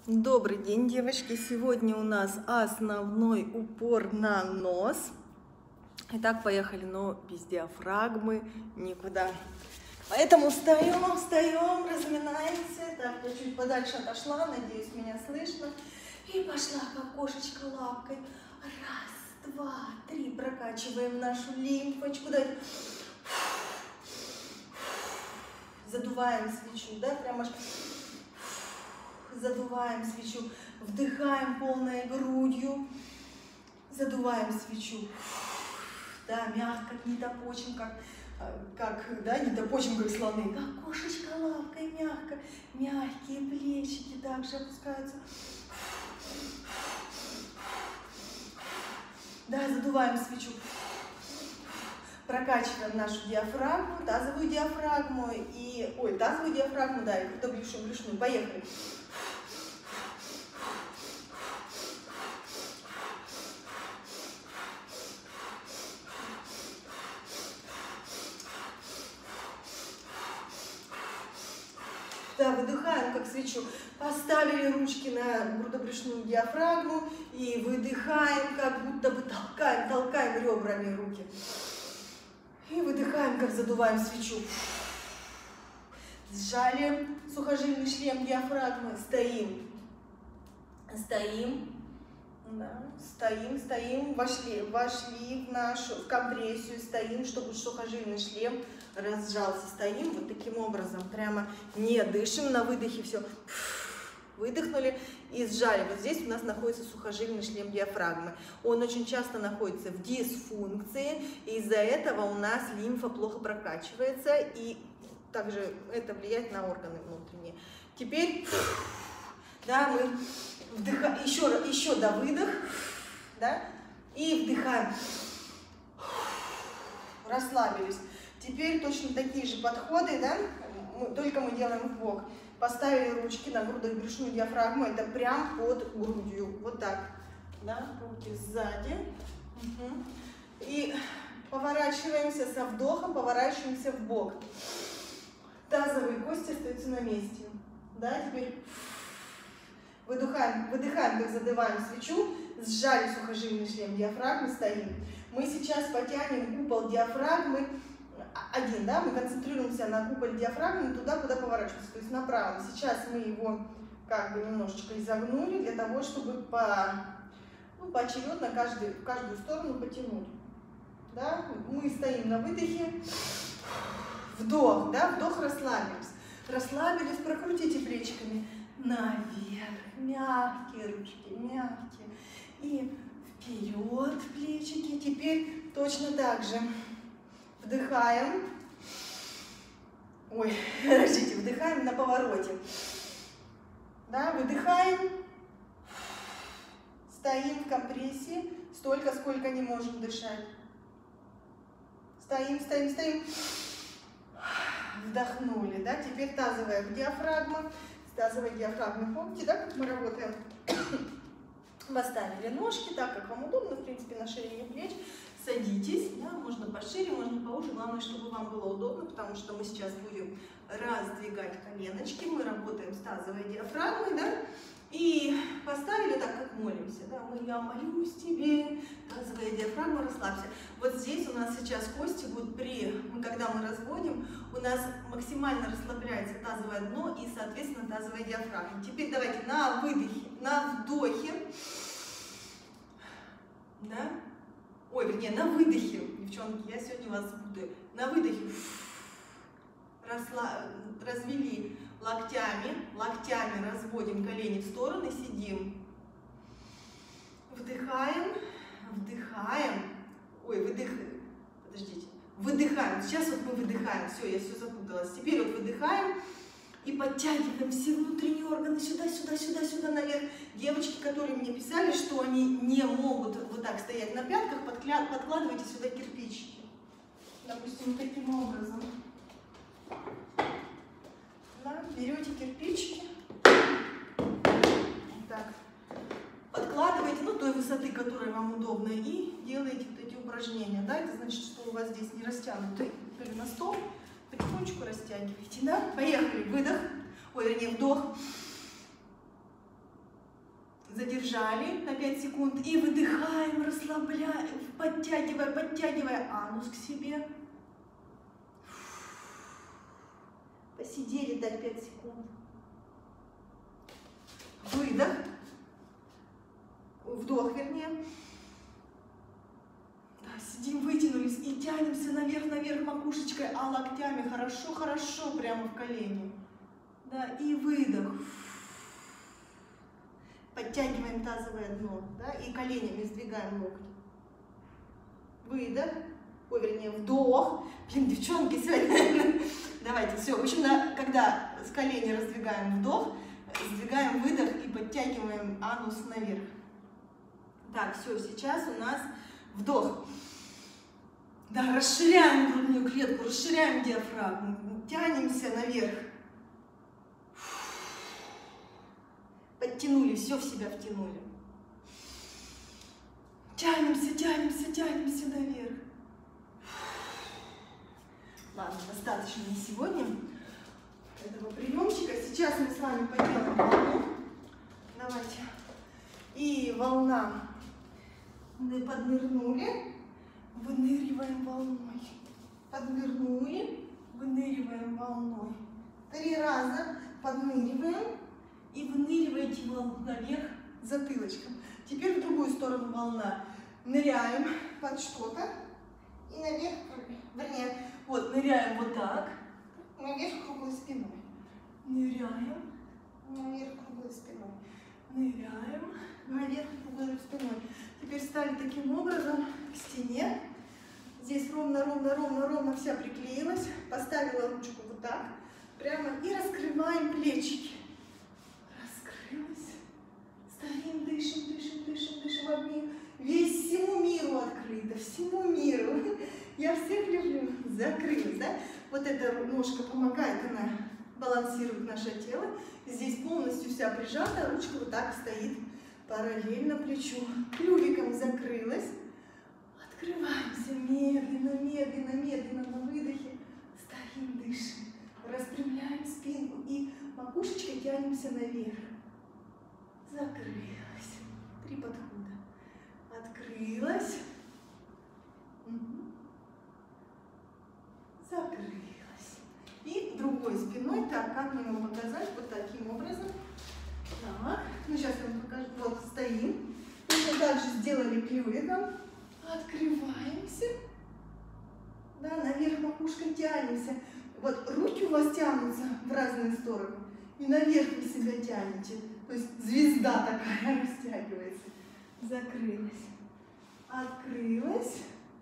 Добрый день, девочки! Сегодня у нас основной упор на нос. Итак, поехали, но без диафрагмы никуда. Поэтому встаем, разминаемся. Так, я чуть подальше отошла, надеюсь, меня слышно. И пошла как кошечка лапкой. Раз, два, три. Прокачиваем нашу лимфочку. Задуваем свечу, да, прямо аж. Задуваем свечу, вдыхаем полной грудью, задуваем свечу, да, мягко, не топочем, не топочем, как слоны, как кошечка лапкой, мягко, мягкие плечики также опускаются, да, задуваем свечу, прокачиваем нашу диафрагму, тазовую диафрагму и брюшную, поехали. Да, выдыхаем как свечу. Поставили ручки на грудобрюшную диафрагму и выдыхаем, как будто бы толкаем ребрами руки. И выдыхаем, как задуваем свечу. Сжали сухожильный шлем диафрагмы. Стоим. Да, стоим. Вошли в компрессию. Стоим, чтобы сухожильный шлем разжался. Стоим вот таким образом. Прямо не дышим на выдохе. Все. Выдохнули и сжали. Вот здесь у нас находится сухожильный шлем диафрагмы. Он очень часто находится в дисфункции. И из-за этого у нас лимфа плохо прокачивается. И также это влияет на органы внутренние. Теперь, да, мы вдыхаем, еще до выдох, да, и вдыхаем. Расслабились. Теперь точно такие же подходы, да, только мы делаем в бок. Поставили ручки на грудобрюшную диафрагму, это прям под грудью, вот так, да, руки сзади. И поворачиваемся со вдохом, поворачиваемся в бок. Тазовые кости остаются на месте, да, теперь выдыхаем, как задуваем свечу, сжали сухожильный шлем диафрагмы, стоим. Мы сейчас потянем купол диафрагмы, да, мы концентрируемся на куполе диафрагмы туда, куда поворачивается, то есть направо. Сейчас мы его как бы немножечко изогнули для того, чтобы поочередно в каждую сторону потянуть. Да? Мы стоим на выдохе, вдох, да, вдох, расслабились, прокрутите плечиками наверх, мягкие ручки, мягкие, и вперед плечики. Теперь точно так же вдыхаем, вдыхаем на повороте, да, выдыхаем, стоим в компрессии столько, сколько не можем дышать, стоим, вдохнули, да, теперь тазовая диафрагма, тазовой диафрагмы, помните, да, как мы работаем? Поставили ножки так, как вам удобно, в принципе, на ширине плеч. Садитесь, да, можно пошире, можно поуже, главное, чтобы вам было удобно, потому что мы сейчас будем раздвигать коленочки, мы работаем с тазовой диафрагмой, да, и поставили так, как молимся, да, я молюсь тебе, тазовая диафрагма, расслабься. Вот здесь у нас сейчас кости будут когда мы разводим, у нас максимально расслабляется тазовое дно и, соответственно, тазовая диафрагма. Теперь давайте на выдохе, на вдохе, да, на выдохе, девчонки, я сегодня вас путаю, на выдохе развели локтями разводим колени в стороны, сидим, выдыхаем, выдыхаем, сейчас вот мы выдыхаем, все, я все запуталась, теперь вот выдыхаем и подтягиваем все внутренние органы сюда, наверх. Девочки, которые мне писали, что они не могут вот так стоять на пятках, подкладывайте сюда кирпичики, допустим, таким образом. Да, берете кирпичики, так, подкладываете, той высоты, которая вам удобна, и делаете вот эти упражнения, да, это значит, что у вас здесь не растянутый голеностоп, потихонечку растягиваете, да, поехали, вдох, Задержали на 5 секунд и выдыхаем, расслабляем, подтягивая анус к себе. Посидели, дать 5 секунд. Выдох. Вдох, вернее. Да, сидим, вытянулись и тянемся наверх макушечкой, а локтями хорошо прямо в колени. Да, и выдох. Подтягиваем тазовое дно, да, и коленями сдвигаем локти. Выдох. Ой, вернее, вдох. Блин, девчонки, сегодня. Давайте, все. В общем, когда с колени раздвигаем вдох, сдвигаем выдох и подтягиваем анус наверх. Так, все, сейчас у нас вдох. Да, расширяем грудную клетку, расширяем диафрагму, тянемся наверх. Подтянули, все в себя втянули. Тянемся наверх. Ладно, достаточно на сегодня этого приемчика. Сейчас мы с вами поделаем волну. Давайте. И волна. Мы поднырнули, выныриваем волной. Поднырнули, выныриваем волной. 3 раза подныриваем и выныриваете волну наверх затылочком. Теперь в другую сторону волна. Ныряем под что-то и наверх, вернее, вот ныряем вот так, наверх круглой спиной. Ныряем, наверх круглой спиной. Ныряем, наверх круглой спиной. Теперь стали таким образом к стене. Здесь ровно вся приклеилась. Поставила ручку вот так, прямо и раскрываем плечики. Раскрылась. Стоим, дышим, обним. Всему миру открыто, всему миру. Я всех люблю. Закрылась, да? Вот эта ножка помогает, она балансирует наше тело. Здесь полностью вся прижата, ручка вот так стоит параллельно плечу. Клювиком закрылась. Открываемся медленно на выдохе. Стоим, дышим. Распрямляем спинку и макушечкой тянемся наверх. Закрылась. 3 подхода. Открылась. Закрылась. И другой спиной. Так, как мне вам показать? Вот таким образом. Так, ну сейчас я вам покажу. Вот, стоим. Точно так же сделали клювиком. Открываемся. Да, наверх макушкой тянемся. Вот руки у вас тянутся в разные стороны. И наверх вы себя тянете. То есть звезда такая растягивается. Закрылась. Открылась.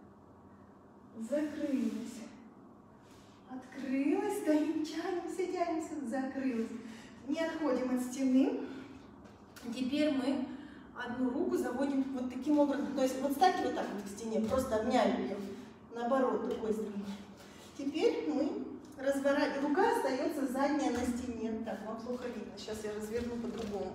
Закрылась. Открылась. Стоим, тянемся. Закрылась. Не отходим от стены. Теперь мы одну руку заводим вот таким образом. То есть вот ставьте вот так вот к стене. Просто обняли ее. Наоборот, другой стороной. Теперь мы разворачиваем. Рука остается задняя на стене. Так, вам плохо видно. Сейчас я разверну по-другому.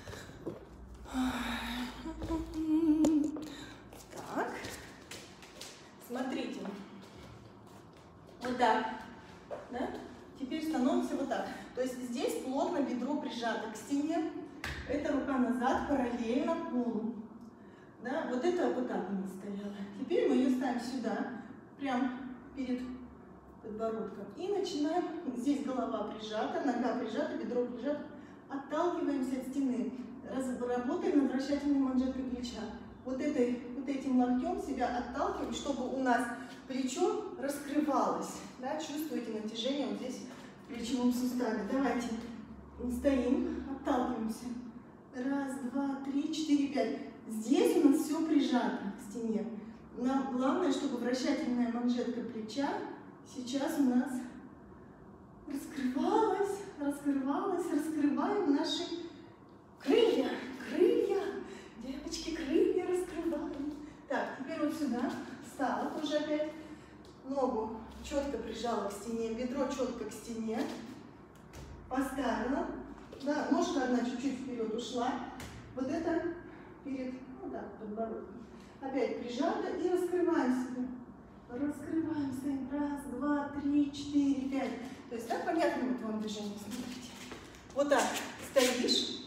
Так. Смотрите. Вот так. Да? Теперь становимся вот так. То есть здесь плотно бедро прижато к стене. Эта рука назад, параллельно полу. Да? Вот это вот так у нас стояла. Теперь мы ее ставим сюда, прям перед подбородком. И начинаем, здесь голова прижата, нога прижата, бедро прижато. Отталкиваемся от стены. Работаем над вращательной манжеткой плеча. Вот этим локтем себя отталкиваем, чтобы у нас плечо раскрывалось. Да? Чувствуете натяжение вот здесь в плечевом суставе. Давайте стоим, отталкиваемся. 1, 2, 3, 4, 5. Здесь у нас все прижато к стене. Нам главное, чтобы вращательная манжетка плеча сейчас у нас раскрывалась. Раскрываем наши крылья. Девочки, крылья раскрываем. Так, теперь вот сюда встала тоже опять. Ногу четко прижала к стене, бедро четко к стене. Поставила. Да, ножка одна чуть-чуть вперед ушла. Вот это перед, ну да, подбородком. Опять прижата и раскрываем себя. Раскрываем, стоим. 1, 2, 3, 4, 5. То есть, да, понятно вот вам движение, смотрите. Вот так стоишь. Вот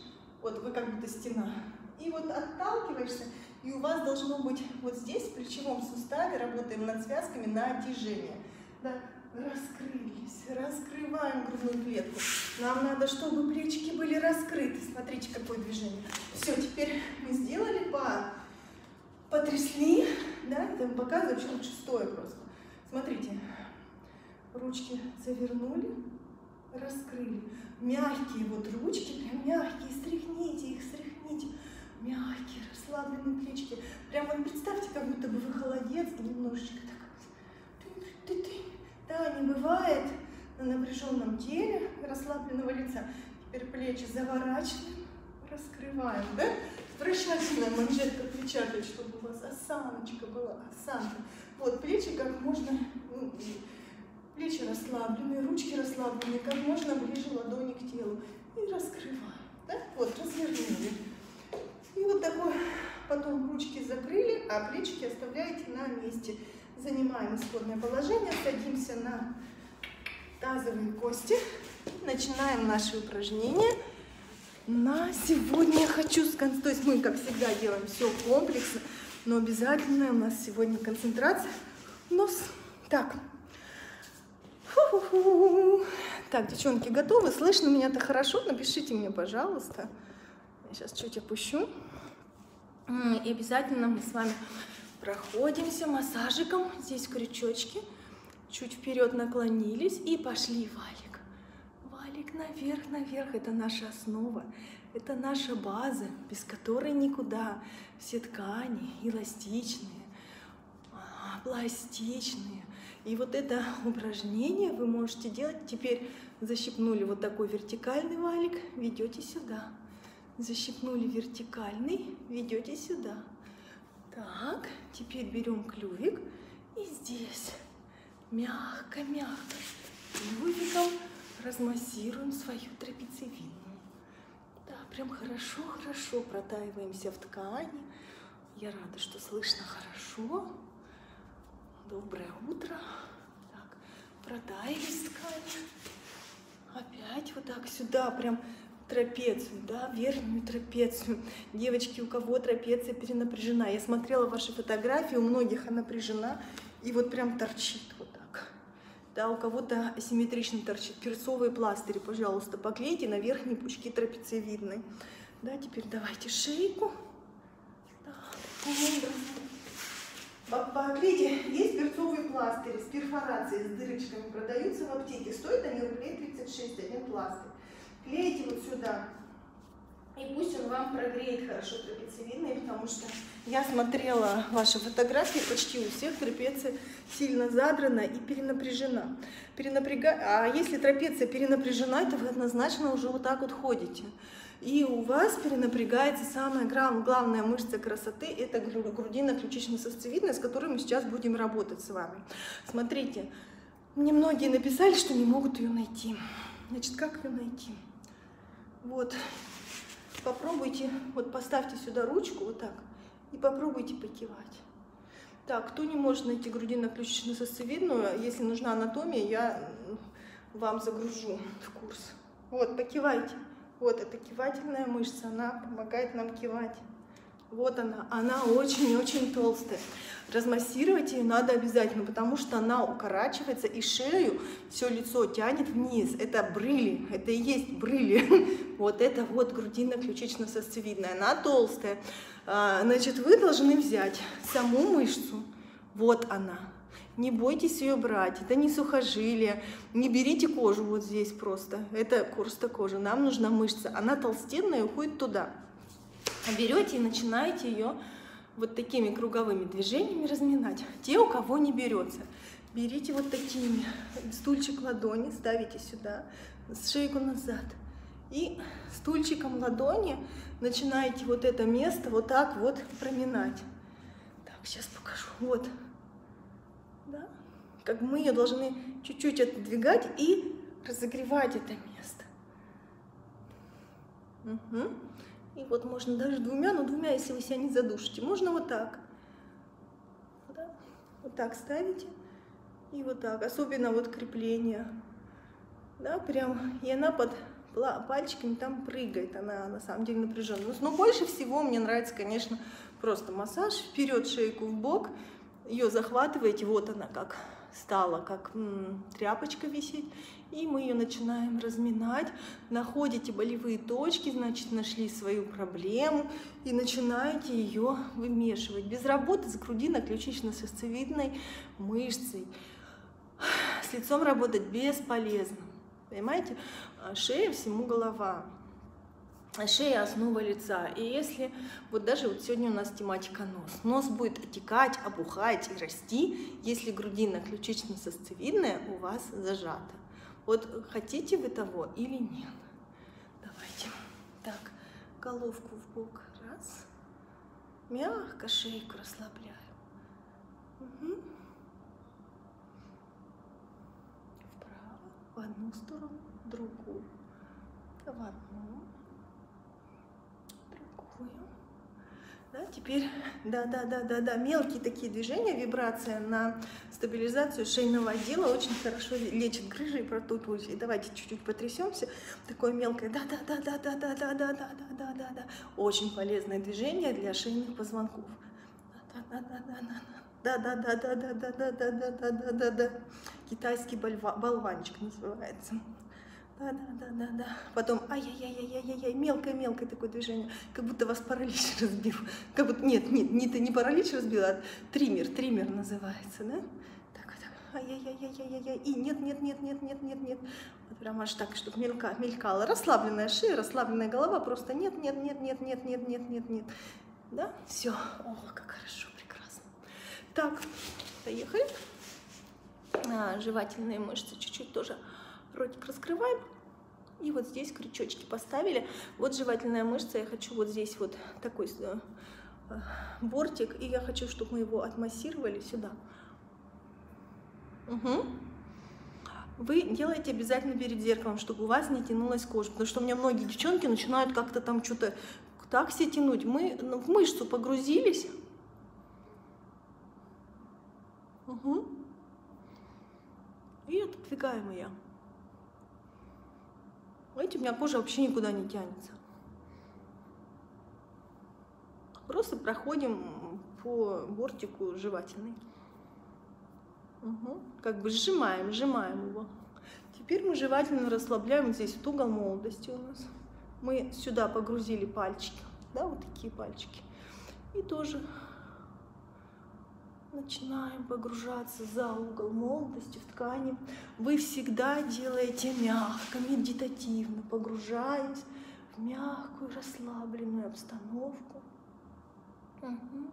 Вот вы как будто стена. И вот отталкиваешься, и у вас должно быть вот здесь, в плечевом суставе, работаем над связками, натяжение. Да, раскрылись, раскрываем грудную клетку. Нам надо, чтобы плечики были раскрыты. Смотрите, какое движение. Все, теперь мы сделали, потрясли, да, это показываю, вообще лучше стоя просто. Смотрите, ручки завернули, раскрыли. Мягкие вот ручки, прям мягкие, стряхните их, стряхните. Мягкие, расслабленные плечики. Прям вот представьте, как будто бы вы холодец и немножечко так. Да, не бывает на напряженном теле расслабленного лица. Теперь плечи заворачиваем, раскрываем, да? Вращательная манжетка плеча, чтобы у вас осаночка была, осанка. Вот, плечи как можно, плечи расслабленные, ручки расслабленные, как можно ближе ладони к телу. И раскрываем, да? Вот, развернули. И вот такой, потом ручки закрыли, а плечики оставляете на месте. Занимаем исходное положение, садимся на тазовые кости. Начинаем наши упражнения. На сегодня я хочу сказать, то есть мы, как всегда, делаем все комплексно, но обязательно у нас сегодня концентрация. Нос. Так. Фу-фу-фу. Так, девчонки, готовы? Слышно меня-то хорошо? Напишите мне, пожалуйста. Я сейчас чуть опущу. И обязательно мы с вами проходимся массажиком. Здесь крючочки. Чуть вперед наклонились и пошли валик. Валик наверх, наверх. Это наша основа. Это наша база, без которой никуда. Все ткани эластичные, пластичные. И вот это упражнение вы можете делать. Теперь защипнули вот такой вертикальный валик, ведете сюда. Защипнули вертикальный, ведете сюда. Так, теперь берем клювик и здесь мягко-мягко клювиком размассируем свою трапециевидную. Да, прям хорошо-хорошо протаиваемся в ткани. Я рада, что слышно хорошо. Доброе утро. Так, протаились в ткани. Опять вот так сюда, прям трапецию, да, верхнюю трапецию. Девочки, у кого трапеция перенапряжена? Я смотрела ваши фотографии, у многих она напряжена и вот прям торчит вот так. Да, у кого-то асимметрично торчит. Перцовые пластыри, пожалуйста, поклейте на верхние пучки трапециевидной. Да, теперь давайте шейку. Да, поклейте. Есть перцовые пластыри с перфорацией, с дырочками, продаются в аптеке. Стоят они рублей 36, один пластырь. Клейте вот сюда, и пусть он вам прогреет хорошо трапециевидные, потому что я смотрела ваши фотографии, почти у всех трапеция сильно задрана и перенапряжена. А если трапеция перенапряжена, то вы однозначно уже вот так вот ходите. И у вас перенапрягается самая главная мышца красоты, это грудино-ключично-сосцевидная, с которой мы сейчас будем работать с вами. Смотрите, мне многие написали, что не могут ее найти. Значит, как ее найти? Вот, попробуйте, вот поставьте сюда ручку, вот так, и попробуйте покивать. Так, кто не может найти грудино-ключично-сосцевидную, если нужна анатомия, я вам загружу в курс. Вот, покивайте. Вот, это кивательная мышца, она помогает нам кивать. Вот она очень-очень толстая. Размассировать ее надо обязательно, потому что она укорачивается и шею, все лицо тянет вниз. Это брыли, это и есть брыли. Вот это вот грудино-ключично-сосцевидная, она толстая. Значит, вы должны взять саму мышцу, вот она. Не бойтесь ее брать, это не сухожилие, не берите кожу вот здесь просто, это просто кожа, нам нужна мышца, она толстенная и уходит туда. Берете и начинаете ее вот такими круговыми движениями разминать. Те, у кого не берется, берите вот такими, стульчик ладони ставите сюда, шейку назад. И стульчиком ладони начинаете вот это место вот так вот проминать. Так, сейчас покажу. Вот. Да? Как мы ее должны чуть-чуть отодвигать и разогревать это место. Угу. И вот можно даже двумя, но двумя, если вы себя не задушите. Можно вот так. Да? Вот так ставите. И вот так. Особенно вот крепление. Да, прям. И она под пальчиками там прыгает, она на самом деле напряженная. Но больше всего мне нравится, конечно, просто массаж, вперед шейку в бок, ее захватываете, вот она как стала, как тряпочка висеть, и мы ее начинаем разминать, находите болевые точки, значит, нашли свою проблему, и начинаете ее вымешивать. Без работы с грудино-ключично-сосцевидной мышцей. С лицом работать бесполезно, понимаете? Шея всему голова. Шея – основа лица. И если, вот даже вот сегодня у нас тематика нос. Нос будет отекать, опухать и расти, если грудино-ключично-сосцевидная у вас зажата. Вот хотите вы того или нет? Давайте. Так, головку в бок. Раз. Мягко шейку расслабляю. Угу. Вправо, в одну сторону, в другую. В одну. Да, теперь, да, мелкие такие движения, вибрация на стабилизацию шейного отдела очень хорошо лечит грыжи и протуберкулез. Давайте чуть-чуть потрясемся. Такое мелкое, да. Очень полезное движение для шейных позвонков. Да. Китайский болванчик называется. Да. Потом ай-яй-яй-яй-яй-яй, мелкое такое движение, как будто вас паралич разбил. Как будто, нет, не паралич разбил, а триммер называется, да? Так, ай-яй-яй-яй-яй-яй, и нет. Вот прям аж так, чтобы мелькала. Расслабленная шея, расслабленная голова, просто нет. Да? Все. О, как хорошо, прекрасно. Так, поехали. Жевательные мышцы чуть-чуть тоже. Ротик раскрываем, и вот здесь крючочки поставили. Вот жевательная мышца, я хочу вот здесь вот такой бортик, и я хочу, чтобы мы его отмассировали сюда. Угу. Вы делаете обязательно перед зеркалом, чтобы у вас не тянулась кожа, потому что у меня многие девчонки начинают как-то там что-то так себе тянуть. Мы в мышцу погрузились. Угу. И отодвигаем ее. Видите, у меня кожа вообще никуда не тянется. Просто проходим по бортику жевательной. Угу. Как бы сжимаем его. Теперь мы жевательно расслабляем. Здесь вот угол молодости у нас. Мы сюда погрузили пальчики. Да, вот такие пальчики. И тоже начинаем погружаться за угол молодости в ткани. Вы всегда делаете мягко, медитативно, погружаясь в мягкую, расслабленную обстановку. Угу.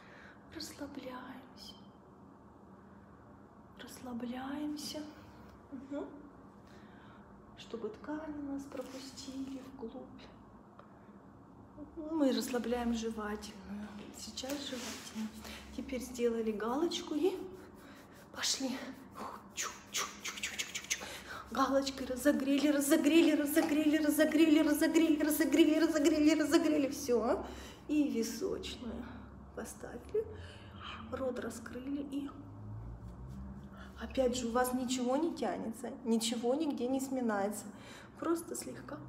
Расслабляемся. Угу. Чтобы ткани нас пропустили вглубь. Мы расслабляем жевательную. Сейчас жевательную. Теперь сделали галочку и пошли. Галочкой разогрели. Все. И височную поставили. Рот раскрыли и опять же у вас ничего не тянется, ничего нигде не сминается. Просто слегка.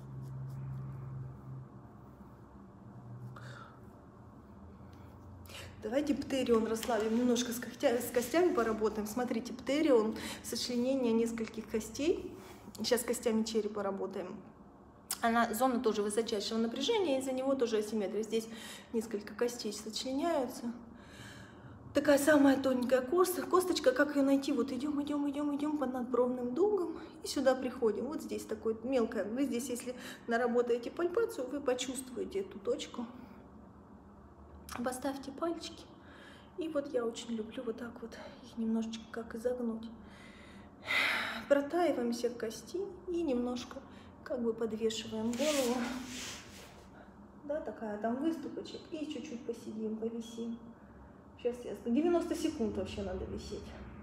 Давайте птерион расслабим, немножко с костями поработаем. Смотрите, птерион – сочленение нескольких костей. Сейчас костями черепа работаем. Она зона тоже высочайшего напряжения, из-за него тоже асимметрия. Здесь несколько костей сочленяются. Такая самая тоненькая косточка, как ее найти? Вот идем по надбровным дугам и сюда приходим. Вот здесь такое мелкое. Вы здесь, если наработаете пальпацию, вы почувствуете эту точку. Поставьте пальчики. И вот я очень люблю вот так вот их немножечко как изогнуть. Протаиваемся к кости и немножко как бы подвешиваем голову. Да, такая там выступочек. И чуть-чуть посидим, повисим. Сейчас я 90 секунд вообще надо висеть.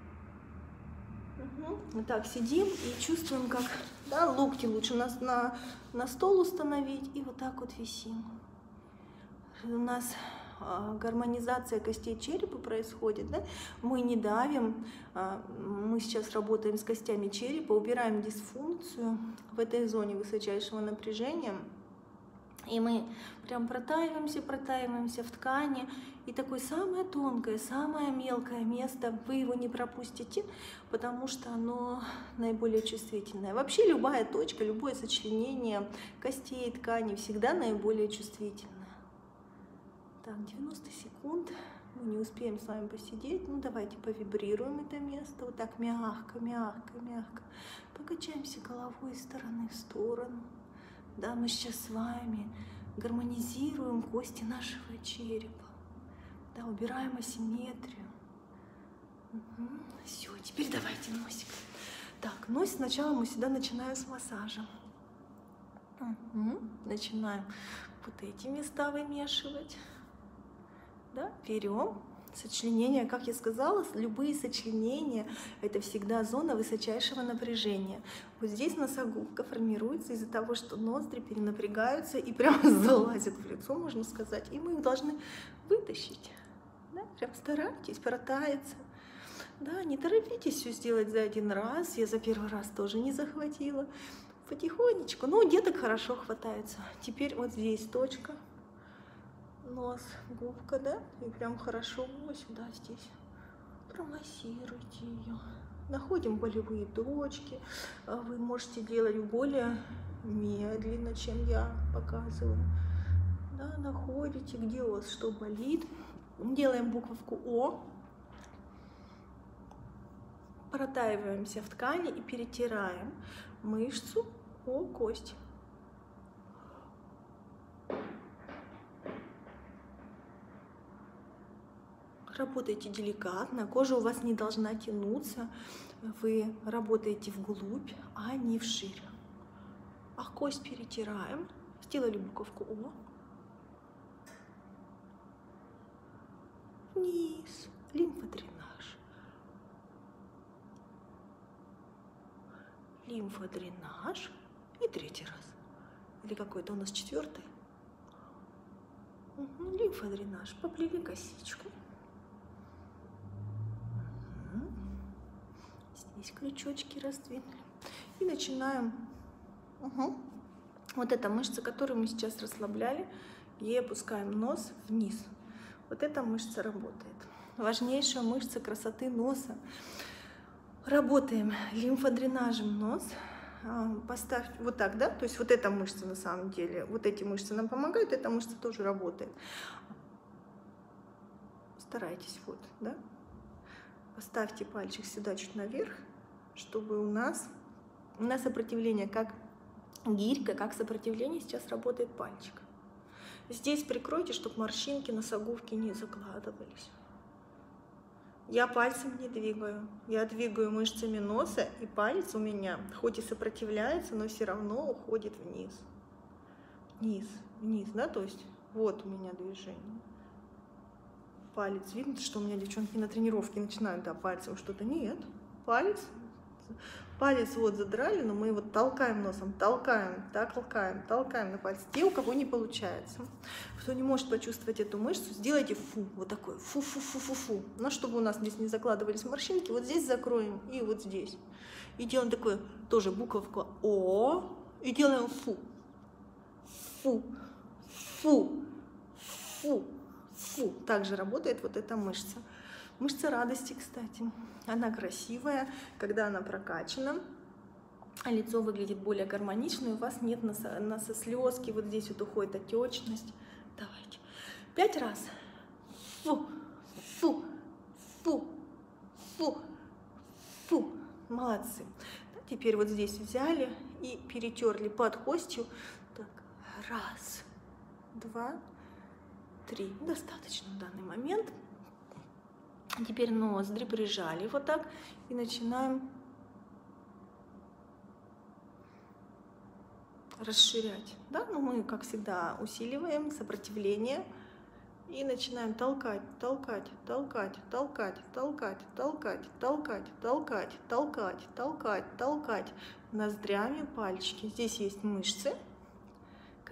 Угу. Вот так сидим и чувствуем, как, да, локти лучше на стол установить и вот так вот висим. У нас гармонизация костей черепа происходит, да? Мы не давим, мы сейчас работаем с костями черепа, убираем дисфункцию в этой зоне высочайшего напряжения, и мы прям протаиваемся в ткани, и такое самое тонкое, самое мелкое место, вы его не пропустите, потому что оно наиболее чувствительное. Вообще любая точка, любое сочленение костей, тканей всегда наиболее чувствительное. Так, 90 секунд, мы не успеем с вами посидеть, ну давайте повибрируем это место, вот так мягко, мягко, мягко, покачаемся головой из стороны в сторону. Да, мы сейчас с вами гармонизируем кости нашего черепа, да, убираем асимметрию. Все, теперь давайте носик. Так, нос сначала мы сюда начинаем с массажа. Начинаем вот эти места вымешивать. Да, берем сочленения, как я сказала, любые сочленения — это всегда зона высочайшего напряжения. Вот здесь носогубка формируется из-за того, что ноздри перенапрягаются и прямо залазят в лицо, можно сказать, и мы их должны вытащить. Да? Прям старайтесь, протаяться. Да, не торопитесь все сделать за один раз, я за первый раз тоже не захватила. Потихонечку, ну, деток хорошо хватается. Теперь вот здесь точка. Нос, губка, да, и прям хорошо вот сюда, здесь промассируйте ее. Находим болевые точки. Вы можете делать более медленно, чем я показываю. Да, находите, где у вас что болит. Делаем буковку О. Протаиваемся в ткани и перетираем мышцу о кость. Работайте деликатно, кожа у вас не должна тянуться, вы работаете вглубь, а не вширь. А кость перетираем, сделали буковку О. Вниз, лимфодренаж. Лимфодренаж. И третий раз. Или какой-то у нас четвертый. Лимфодренаж. Поплели косичку. Здесь крючочки раздвинули. И начинаем. Вот эта мышца, которую мы сейчас расслабляли, ей опускаем нос вниз. Вот эта мышца работает. Важнейшая мышца красоты носа. Работаем лимфодренажем нос. Поставь вот так, да? То есть вот эта мышца на самом деле, вот эти мышцы нам помогают, эта мышца тоже работает. Старайтесь, вот, да? Поставьте пальчик сюда чуть наверх, чтобы у нас на сопротивление, как гирька, как сопротивление сейчас работает пальчик. Здесь прикройте, чтобы морщинки носогубки не закладывались. Я пальцем не двигаю, я двигаю мышцами носа, и палец у меня хоть и сопротивляется, но все равно уходит вниз. Вниз, вниз, да, то есть вот у меня движение. Палец, видно, что у меня девчонки на тренировке начинают, да, пальцем что-то, нет, палец вот задрали, но мы его толкаем носом, толкаем на палец. Те, у кого не получается, кто не может почувствовать эту мышцу, сделайте фу, вот такой, фу-фу-фу-фу-фу. Но чтобы у нас здесь не закладывались морщинки, вот здесь закроем и вот здесь. И делаем такое, тоже буковку О, и делаем фу, фу, фу, фу, фу. Также работает вот эта мышца. Мышца радости, кстати. Она красивая, когда она прокачана. Лицо выглядит более гармонично, и у вас нет носослезки. Вот здесь вот уходит отечность. Давайте. 5 раз. Фу, фу, фу, фу, фу. Молодцы. Теперь вот здесь взяли и перетерли под костью. Так, 1, 2, 3. Достаточно в данный момент. Теперь ноздри прижали вот так и начинаем расширять. Да? Но мы, как всегда, усиливаем сопротивление и начинаем толкать, толкать, толкать, толкать, толкать, толкать, толкать, толкать, толкать, толкать, толкать ноздрями пальчики. Здесь есть мышцы,